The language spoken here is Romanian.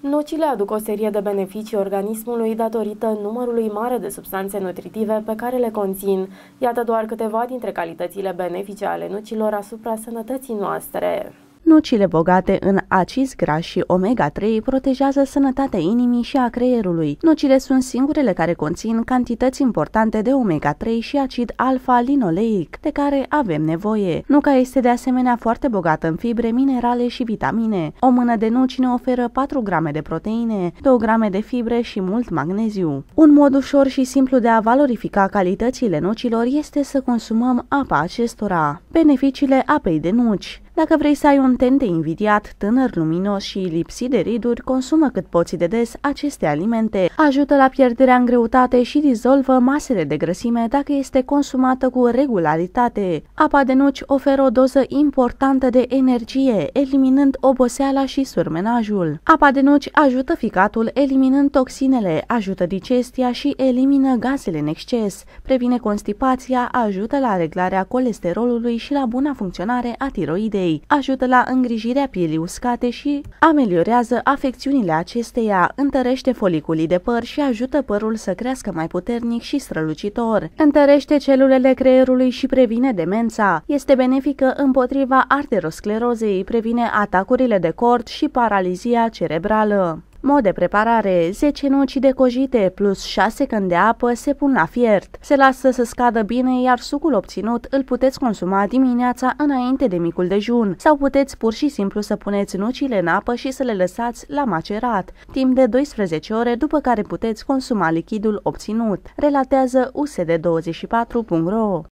Nucile aduc o serie de beneficii organismului datorită numărului mare de substanțe nutritive pe care le conțin. Iată doar câteva dintre calitățile benefice ale nucilor asupra sănătății noastre. Nucile bogate în acizi grași și omega-3 protejează sănătatea inimii și a creierului. Nucile sunt singurele care conțin cantități importante de omega-3 și acid alfa-linoleic, de care avem nevoie. Nuca este de asemenea foarte bogată în fibre, minerale și vitamine. O mână de nuci ne oferă 4 grame de proteine, 2 grame de fibre și mult magneziu. Un mod ușor și simplu de a valorifica calitățile nucilor este să consumăm apa acestora. Beneficiile apei de nuci. Dacă vrei să ai un ten de invidiat, tânăr, luminos și lipsit de riduri, consumă cât poți de des aceste alimente. Ajută la pierderea în greutate și dizolvă masele de grăsime dacă este consumată cu regularitate. Apa de nuci oferă o doză importantă de energie, eliminând oboseala și surmenajul. Apa de nuci ajută ficatul eliminând toxinele, ajută digestia și elimină gazele în exces, previne constipația, ajută la reglarea colesterolului și la buna funcționare a tiroidei. Ajută la îngrijirea pielii uscate și ameliorează afecțiunile acesteia, întărește foliculii de păr și ajută părul să crească mai puternic și strălucitor. Întărește celulele creierului și previne demența. Este benefică împotriva arterosclerozei, previne atacurile de cord și paralizia cerebrală. Mod de preparare: 10 nuci decojite plus 6 căni de apă se pun la fiert. Se lasă să scadă bine, iar sucul obținut îl puteți consuma dimineața înainte de micul dejun sau puteți pur și simplu să puneți nucile în apă și să le lăsați la macerat timp de 12 ore, după care puteți consuma lichidul obținut, relatează USD24.ro.